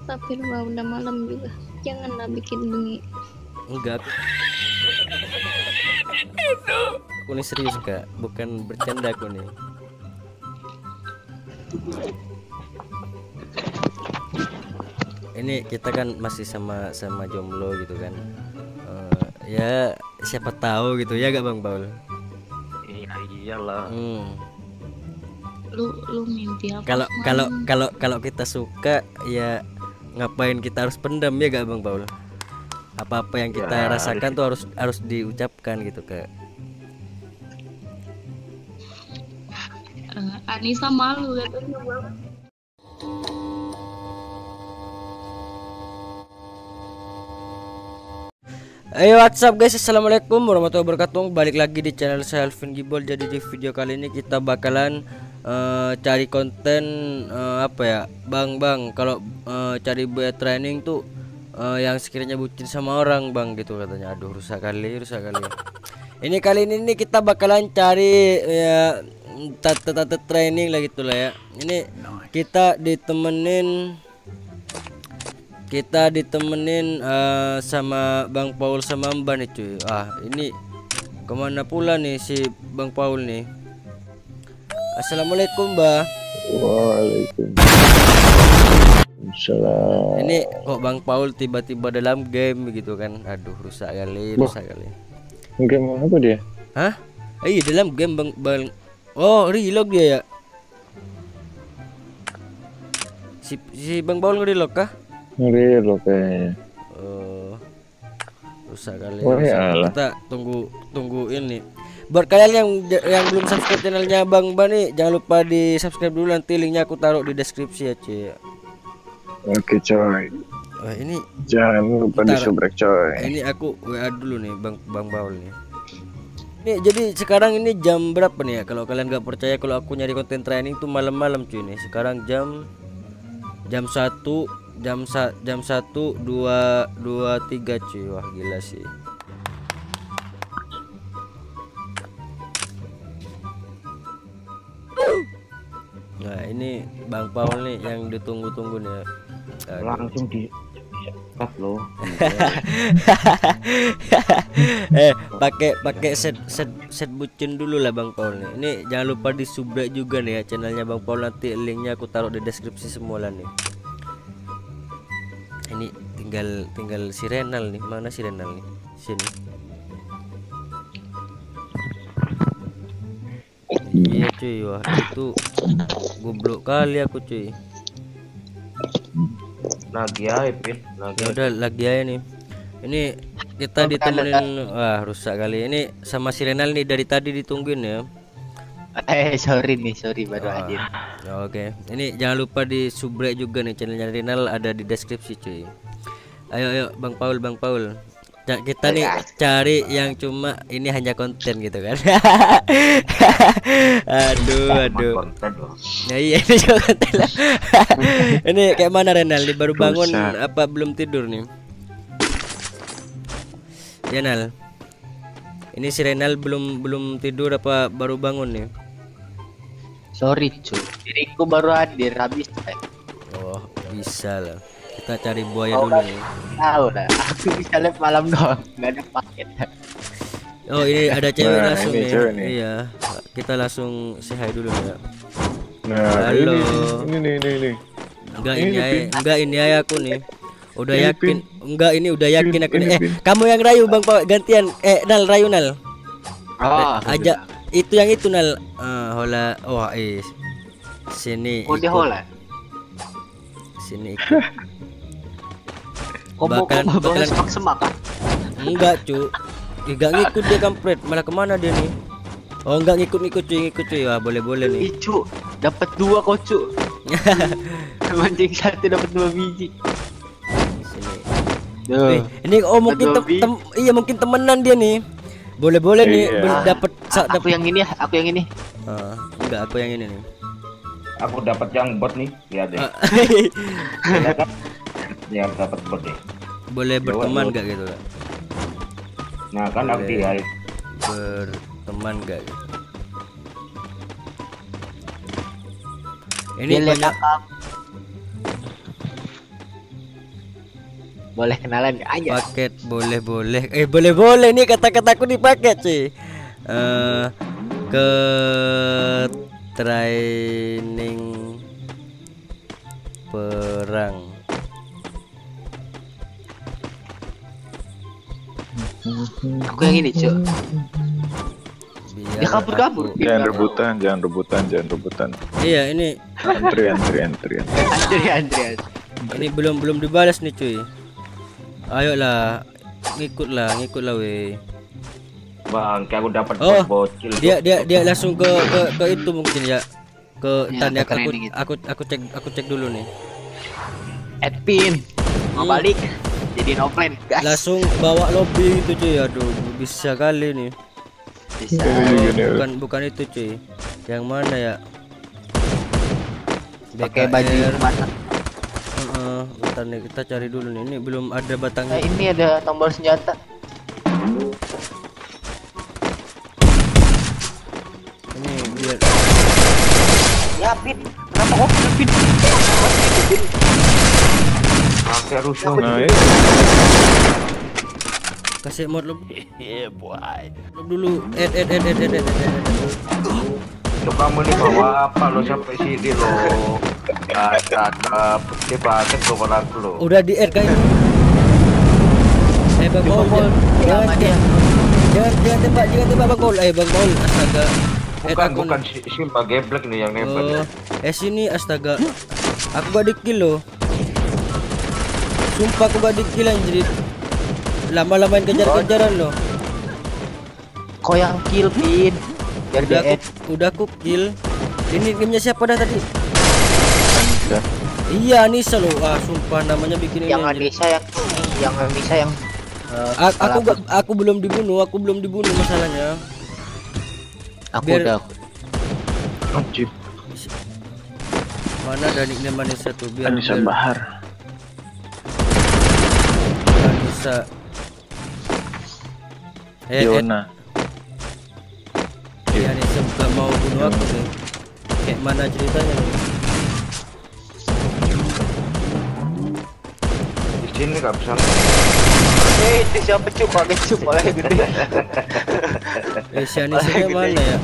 Tapi udah malam juga. Janganlah bikin bengi. Enggak. Aku nih serius kak, bukan bercanda aku nih. Ini kita kan masih sama jomblo gitu kan. Ya siapa tahu gitu ya gak Bang Paul? Iya iyalah. Lu mimpi apa? Kalau kita suka ya ngapain kita harus pendam ya gak Bang Paul? Apa-apa yang kita rasakan tuh harus diucapkan gitu kak. Anissa malu katanya Bang. Ayo what's up guys, assalamualaikum warahmatullahi wabarakatuh. Balik lagi di channel saya Alvin Gibol. Jadi di video kali ini kita bakalan cari konten apa ya bang kalau cari buat training tuh yang sekiranya bucin sama orang bang gitu katanya. Aduh rusak kali. Ini kali ini kita bakalan cari ya tata training lah gitulah ya. Ini kita ditemenin sama Bang Paul sama Mbak nih cuy. Ini kemana pula nih si Bang Paul nih? Assalamualaikum Mbak. Waalaikumsalam. Ini kok Bang Paul tiba-tiba dalam game gitu kan? Aduh rusak kali. Game apa dia? Hah? Iya dalam game bang. Oh relog dia ya? Si Bang Paul nge-relog kah? Nge-relog kayaknya. Rusak kali. Kita tunggu ini. Buat kalian yang belum subscribe channelnya Bang Bani, jangan lupa di subscribe dulu, nanti linknya aku taruh di deskripsi ya cuy. Oke coy. Ini jangan lupa di subrek coy. Ini aku WA dulu nih Bang Paul nih. Nih jadi sekarang ini jam berapa nih ya? Kalau kalian nggak percaya kalau aku nyari konten training tuh malam-malam cuy nih. Sekarang jam 1:23 cuy. Wah gila sih. Nah ini Bang Paul nih yang ditunggu-tunggu nih. Langsung di cut loh. pakai set bucin dulu lah Bang Paul nih. Ini jangan lupa di subscribe juga nih ya channelnya Bang Paul, nanti linknya aku taruh di deskripsi semua lah nih. Ini tinggal si Renal nih. Mana si Renal nih? Sini. Iya cuy, wah itu goblok kali aku cuy. Lagi aja Pin, lagi aja nih. Ini kita ditemenin. Wah rusak kali. Ini sama si Renal nih dari tadi ditungguin ya. Sorry baru hadir. Oke. Ini jangan lupa di subscribe juga nih channelnya Renal, ada di deskripsi cuy. Ayo Bang Paul. Kita nih cari yang cuma ini hanya konten gitu kan. aduh. Ya iya ini juga konten lah. Ini kayak mana Renal? Nih baru bangun apa belum tidur nih? Ya Nal. Ini si Renal belum tidur apa baru bangun nih? Sorry cuy, diriku baru hadir habis. Oh bisa lah. Kita cari buaya dulu nih. Tahu lah, aku bisa live malam doang, nggak ada paket. Oh ini ada cewek langsung nih. Iya, kita langsung say hi dulu ya. Halo. Ini. Enggak ini ya aku nih. Udah yakin. Enggak ini udah yakin aku nih. Kamu yang rayu Bang Pak gantian. Nal rayu Nal. Ajak itu yang itu Nal. Hola. Oh sini. Oh dia hola. Sini ikut. Bakalan semak kan? Enggak cu. Enggak ngikut dia kampret. Malah kemana dia nih? Oh enggak ngikut cuy. Wah boleh nih. Cu, dapat 2 kok cu. Mancing 1 dapat 2 biji. Sini. Ini mungkin temenan dia nih. Boleh nih dapat aku yang ini. Enggak aku yang ini nih. Aku dapat yang bot nih, lihat deh. Yang dapat bot deh. Boleh berteman gak gitu Kak? Nah kan aku dia berteman gak gitu. Ini banyak Boleh kenalan gak aja? Paket boleh. Boleh nih kata-kataku di paket sih. Ke training perang. Aku yang ini, Cuk. Biar Dia kabur-kabur. aku- Jangan rebutan. Iya, ini Antrian. Andreas. ini belum dibalas nih cuy. Ayolah, ngikutlah weh. Bang, kayak aku dapat Oh, bot bocil. Dia langsung ke itu mungkin ya. Ke Ya, tanda ke training itu. aku cek dulu nih. Adpin. Mau balik. Jadi no plan, guys. Langsung bawa lobby itu cuy. Aduh, bisa kali nih. Bisa. Bukan itu cuy. Yang mana ya? Pakai baju BKR. mana? Bentar nih, kita cari dulu nih. Ini belum ada Nah, batangnya. ini ada tombol senjata. Ini biar Ya, Pin. Kenapa kok Pin? Pakai rusuh. Nah, kasih mod lob. Lob dulu. Lo kamu nih bawa apa lo sampai sini lo? Ada putih banget lo kalau aku lo. Udah di add kayaknya. Bang Paul. Jangan tembak Bang Paul. Bang Paul, astaga. Bukan Simba geblek nih yang nempel. Sini astaga. Aku gak di kill lo. Sumpah aku gak di kill anjir. Lama-lamain kejar-kejaran lo. Kau yang kill, Pin. Biar dia add. Udah aku kill. Ini gamenya siapa dah tadi? Iya, Anissa lo. Sumpah namanya bikin ini. Yang anjir. Anissa yang Aku belum dibunuh, masalahnya. Aku Biar- udah. Anjir. Mana ada nickname Anissa tuh biar Anissa Bahar. Anissa. Yona. Anissa bukan mau bunuh aku nih. Kayak mana ceritanya nih? Di sini nggak bisa. Itu siapa Cuk? Pakai Cuk malah gede. Si Anissa mana ya?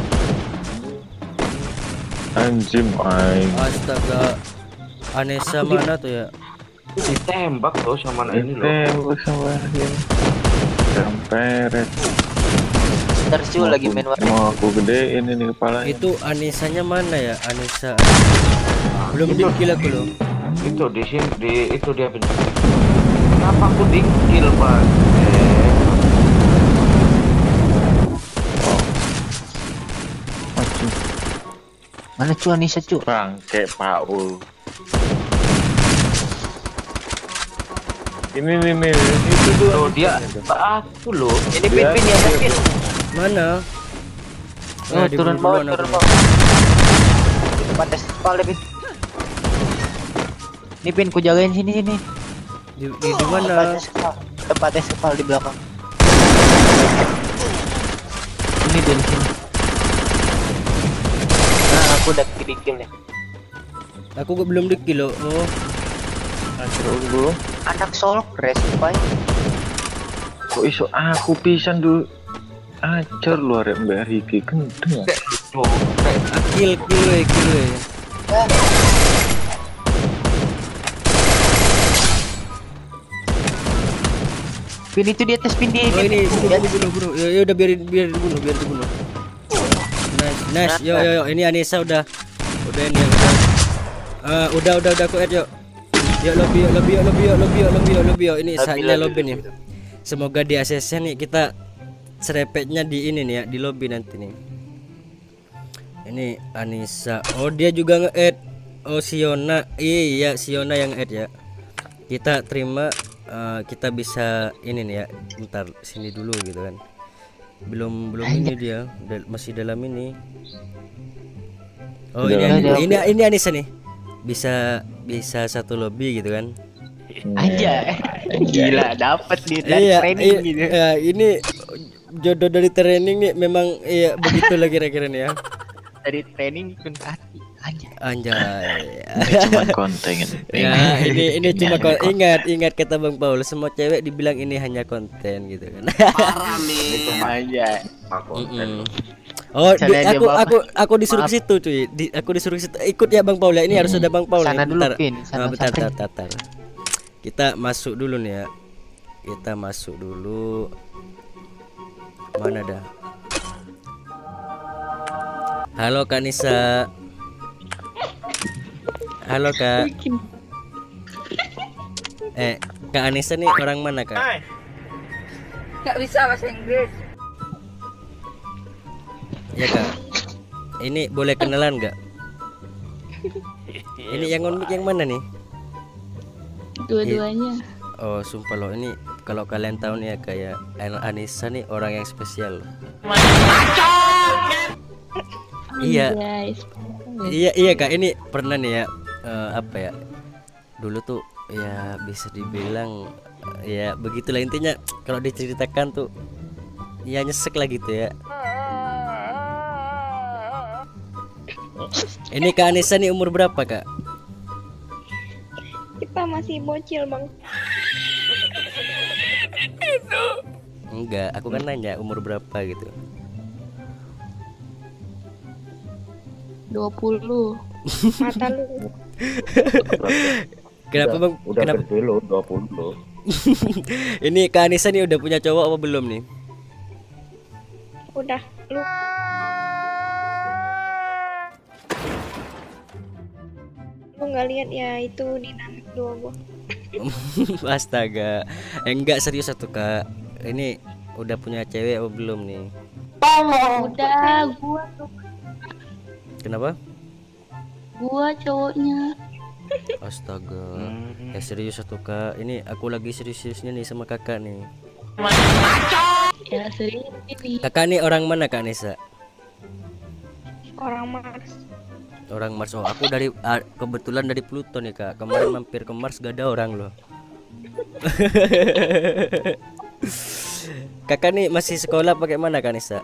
Anjim aing. Astaga. Anissa mana tuh ya? Ditembak tuh sama anak ini lo. Tembak sama ini. Semperet. Ntar Cuk lagi main warnet. Mau aku gedein ini kepalanya. Itu Anissanya mana ya? Anissa. Belum di kill aku loh. Itu di sini itu dia pintar. Kenapa aku di kill Pak? Anjing. Mana Cuk Anissa Cuk? Bangke Paul. Ini nih. Itu tuh. Tuh dia aku lo. Ini Pin ya Pin. Mana? Oh, Di turun bawah, bawah, turun aku. bawah. Di depan tes kepala Pin. Ini Pin ku jagain sini. Di mana? Tempat tes kepala di belakang. Ini dari sini. Nah, aku udah kill nih. Aku belum di kill loh. Oh, Anjir dulu. Anak solok respawn. Kok iso aku pisan dulu. Ajar lu arek Mbak Riki kendeng. Tuh, kill we. Pin itu di atas Pin di. Oh ini Ya, bunuh. Ya udah biar dibunuh. Nice. Yo ini Anissa udah ini yang udah aku add yuk. Yuk lobby. Ini saatnya lobby nih. Semoga di ACC nih kita serepetnya di ini nih ya, di lobby nanti nih. Ini Anissa. Oh dia juga nge-add. Oh Siona. Iya Siona yang add ya. Kita terima. Kita bisa ini nih ya. Bentar sini dulu gitu kan. Belum ini dia masih dalam ini. Oh ini Anissa nih. Bisa satu lobby gitu kan. aja. Gila dapat di dari training gitu. Iya, ini jodoh dari training nih memang iya begitulah kira-kira nih ya. Dari training pun hati. Anjay. Ini cuma konten. Ya, ini cuma ingat kata Bang Paul, semua cewek dibilang ini hanya konten gitu kan. Parah nih. aja. Mm-mm. Oh, aku disuruh ke situ cuy. Aku disuruh ke situ. Ikut ya Bang Paul ya. Ini harus ada Bang Paul. Sana nih. dulu, Bentar. Pin. Sana Bentar. Kita masuk dulu nih ya. Kita masuk dulu. Mana dah? Halo Kak Nisa. Halo Kak. Kak Anissa nih orang mana Kak? Gak bisa bahasa Inggris. Ya Kak. Ini boleh kenalan nggak? Ini yang unik yang mana nih? Dua-duanya. Oh sumpah loh, ini kalau kalian tahu nih ya kayak Anissa nih orang yang spesial. Iya. Guys. Iya Kak, ini pernah nih ya apa ya? Dulu tuh ya bisa dibilang ya begitulah intinya, kalau diceritakan tuh ya nyesek lah gitu ya. Ini Kak Anissa nih umur berapa Kak? Kita masih bocil Bang. Enggak, aku kan nanya umur berapa gitu. 20. Mata lu. Kenapa Bang? Udah Kenapa? gede lo 20 lo. Ini Kak Anissa nih udah punya cowok apa belum nih? Udah lu. Lu nggak lihat ya itu dinamik dua gua. Astaga. Enggak serius satu Kak. Ini udah punya cewek apa belum nih? Udah, gua tuh. Kenapa? Gua cowoknya. Astaga. Ya serius satu Kak. Ini aku lagi serius-seriusnya nih sama kakak nih. Ya serius ini. Kakak nih orang mana Kak Nisa? Orang Mars. Orang Mars. Oh, aku dari kebetulan dari Pluto nih Kak. Kemarin mampir ke Mars gak ada orang loh. Kakak nih masih sekolah pakai mana Kak Nisa?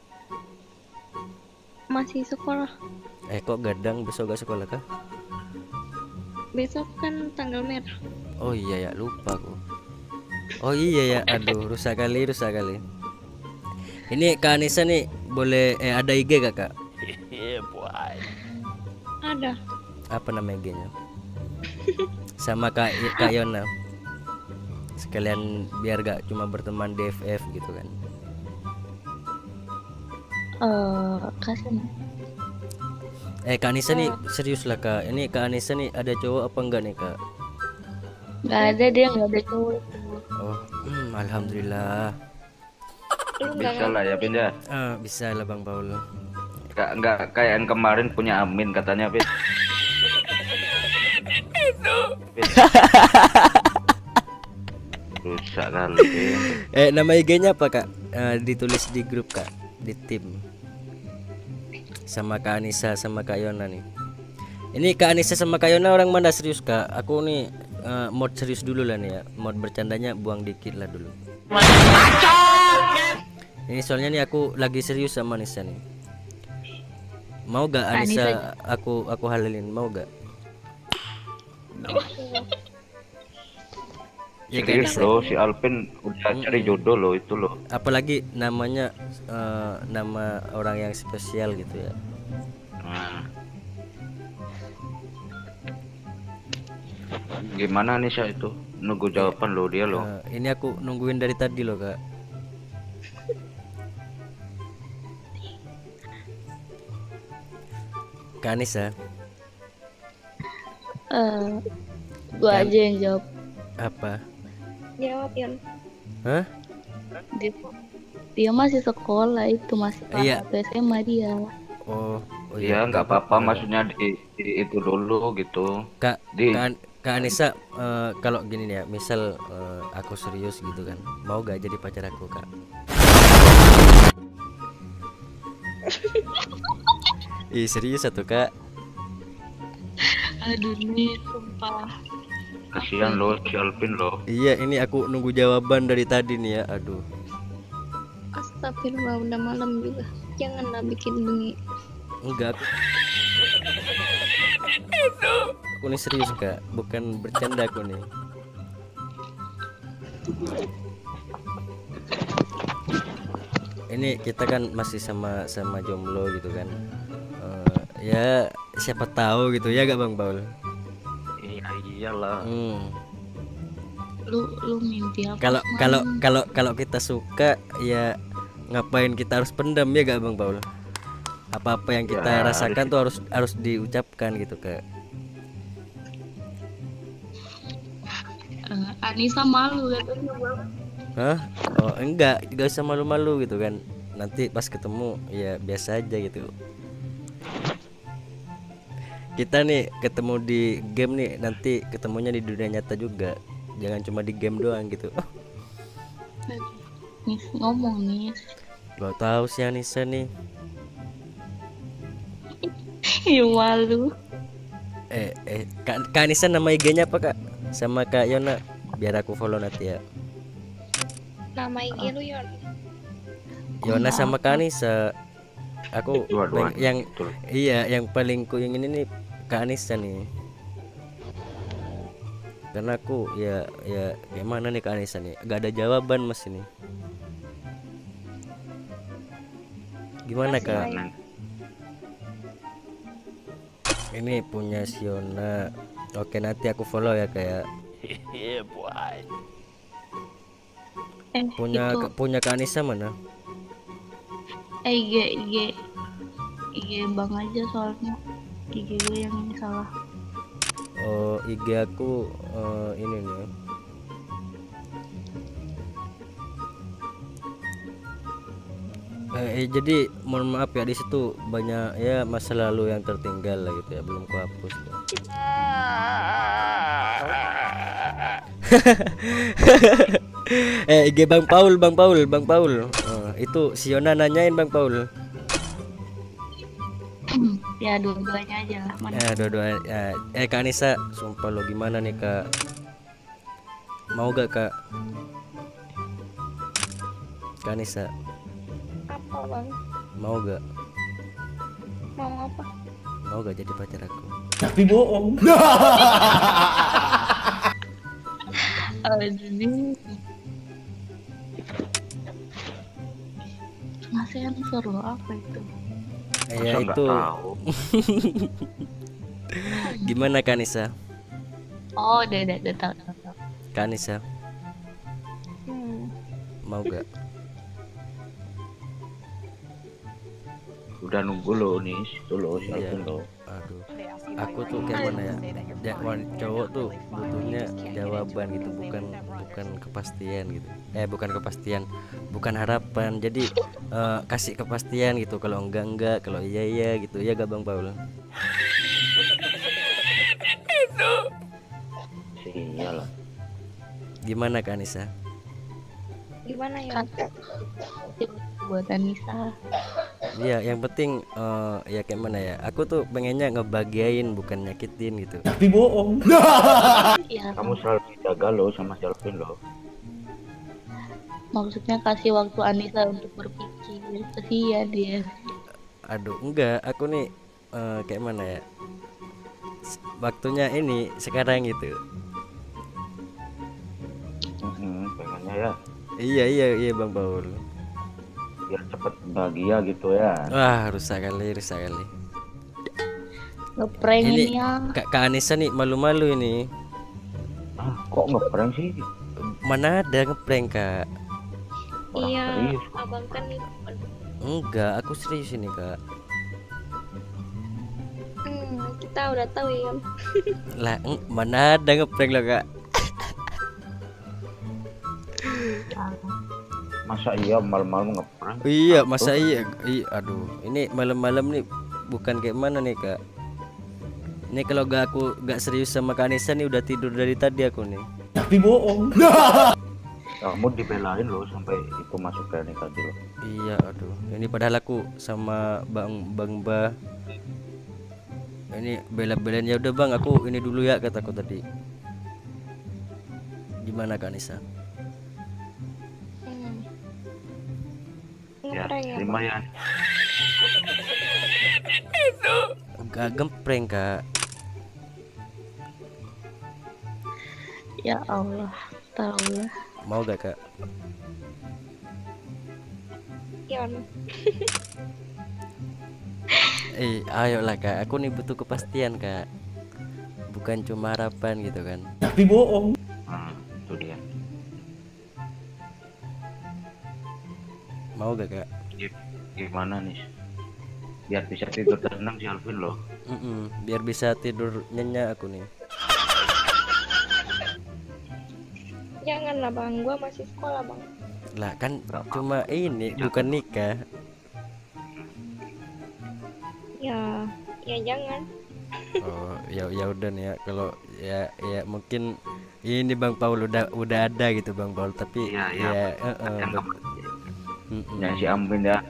Masih sekolah. Kok gadang besok gak sekolah kah? Besok kan tanggal merah. Oh iya ya, lupa aku. Oh iya ya, aduh rusak kali. Ini Kak Anissa nih boleh ada IG gak Kak? Ada. Apa nama IG-nya? Sama Kak Yona. Sekalian biar gak cuma berteman DFF gitu kan. Kasih. Kak Anissa nih serius lah Kak. Ini Kak Anissa nih ada cowok apa enggak nih Kak? Gak ada, dia gak ada cowok. Oh, alhamdulillah. Bisa lah ya Pin ya. Bisa lah Bang Paul. Enggak kayak yang kemarin punya Amin katanya Pin. Rusak kali Pin. Nama IG-nya apa Kak? Ditulis di grup Kak, di tim. Sama Kak Anissa sama Kak Yona nih. Ini Kak Anissa sama Kak Yona orang mana serius Kak? Aku nih mod serius dulu lah nih ya. Mod bercandanya buang dikit lah dulu. Ini soalnya nih aku lagi serius sama Anissa nih. Mau gak Anissa aku halalin? Mau gak? Ya Serius loh, si Alvin udah cari jodoh loh itu loh. Apalagi namanya nama orang yang spesial gitu ya. Gimana nih Syah itu? Nunggu jawaban lo dia loh. Ini aku nungguin dari tadi loh Kak. Kak Anissa. Gua aja yang jawab. Apa? Jawab Yon. Hah? Dia masih sekolah itu, masih Iya. SMA dia. Oh iya nggak apa-apa, maksudnya di itu dulu gitu. Kak Di Kak Anissa, kalau gini nih ya, misal aku serius gitu kan, mau gak jadi pacar aku Kak? Ih serius satu Kak. Aduh nih, sumpah. kasihan loh si Alvin loh. Iya ini aku nunggu jawaban dari tadi nih ya, aduh. Astagfirullah, udah malam juga. Janganlah bikin bengi. Enggak. Aku nih serius kak, bukan bercanda aku nih. Ini kita kan masih sama jomblo gitu kan. Ya siapa tahu gitu ya gak Bang Paul? Iya iyalah. Lu mimpi apa? Kalau kita suka ya ngapain kita harus pendam ya gak Bang Paul? Apa-apa yang kita rasakan tuh harus diucapkan gitu kak. Anissa malu katanya Bang. Hah? Oh enggak, gak usah malu-malu gitu kan. Nanti pas ketemu ya biasa aja gitu. Kita nih ketemu di game nih, nanti ketemunya di dunia nyata juga. Jangan cuma di game doang gitu. Nis ngomong nih. Gak tahu sih Anissa nih. Ya malu. Kak Anissa nama IG-nya apa kak? Sama Kak Yona, biar aku follow nanti ya. Nama IG lu Yon. Yona sama Kak Anissa. Aku Dua-duanya, yang betul. iya yang paling ku ingin ini Kak Anissa nih. Karena aku ya gimana nih Kak Anissa nih? Gak ada jawaban mas ini. Gimana Kak? Ini punya Siona. Oke nanti aku follow ya kayak. Punya Kak Anissa mana? IG Bang aja soalnya. IG gue yang ini salah. Oh IG aku ini nih. Jadi mohon maaf ya, di situ banyak ya masa lalu yang tertinggal lah gitu ya, belum ku hapus tuh. IG Bang Paul. Itu Siona nanyain Bang Paul. Ya dua-duanya aja lah. Mana? Ya dua-dua ya. Kak Anissa, sumpah lo gimana nih Kak? Mau gak Kak? Kak Anissa, Apa Bang? mau gak? Mau apa? Mau gak jadi pacar aku? Tapi bohong. Aduh. Ngasih answer lo apa itu? Ya Masa nggak itu. tahu? Gimana Kak Anissa? Oh, udah tahu. Kak Anissa, mau gak? Udah nunggu lo nih, itu lo Iya. siapin lo. Aduh, aku tuh kayak mana ya? Cowok tuh butuhnya jawaban gitu, bukan kepastian gitu. Bukan kepastian, bukan harapan. Jadi kasih kepastian gitu. Kalau enggak, kalau iya gitu. Ya gak Bang Paul? Iyalah. Gimana Kak Anissa? Gimana ya? Buat Anissa. Iya, yang penting ya kayak mana ya? Aku tuh pengennya ngebahagiain bukan nyakitin gitu. Tapi bohong. Ya, Kamu selalu jaga lo sama Selvin lo. maksudnya kasih waktu Anissa untuk berpikir. Kasihan dia. Aduh, enggak, aku nih kayak mana ya? Waktunya ini sekarang gitu. Pengennya ya Iya Bang Paul. biar cepet bahagia gitu ya. Wah, rusak kali. Ngeprank Ini ini ya. Kak Anissa nih malu-malu ini. Ah, kok ngeprank sih? Mana ada ngeprank Kak? Orang Iya, serius. abang kan nih. Enggak, aku serius ini Kak. Kita udah tahu ya. Lah, mana ada ngeprank lo Kak? Masa iya malam-malam ngeprank? Iya, masa iya? Aduh, ini malam-malam nih bukan kayak mana nih Kak? Ini kalau aku gak serius sama Kak Anissa nih udah tidur dari tadi aku nih. Tapi bohong. Kamu dibelain lo sampai itu masuk ke ini tadi lo. Iya, aduh. Ini padahal aku sama Bang Ba. Ini bela-belain ya udah Bang, aku ini dulu ya kataku tadi. Gimana Kak Anissa? Ya, Ngeprank ya. lumayan. Gak gempreng Kak. Ya Allah, tahu lah. Mau gak kak? Yon. Ayolah kak, aku nih butuh kepastian kak. Bukan cuma harapan gitu kan. Tapi bohong. Itu dia. Mau gak kak? Gimana nih? Biar bisa tidur tenang si Alvin loh. Biar bisa tidur nyenyak aku nih. Janganlah bang, gua masih sekolah bang. Lah kan cuma ini bukan nikah. Ya, ya jangan. Oh ya udah nih ya, kalau ya mungkin ini Bang Paul udah ada gitu Bang Paul, tapi Iya, ya Yang si Amin ya.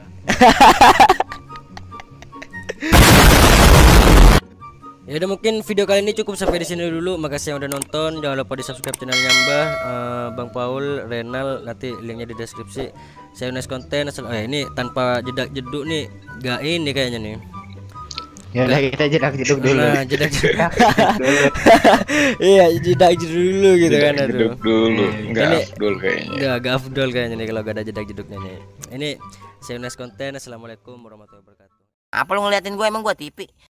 ya udah, mungkin video kali ini cukup sampai di sini dulu. Makasih yang udah nonton. Jangan lupa di subscribe channelnya Mbah, Bang Paul, Renal, nanti linknya di deskripsi. Saya Unes Konten. Ini tanpa jedak jeduk nih, gak ini kayaknya nih. Ya udah kita jedak jeduk dulu. Nah, jedak jeduk. Iya, jedak jeduk dulu gitu kan. Aduh. Jeduk dulu, nggak Ini afdol kayaknya. Gak afdol kayaknya nih kalau gak ada jedak jeduknya nih. Ini saya Unes Konten. Assalamualaikum warahmatullahi wabarakatuh. Apa lu ngeliatin gue, emang gue TV?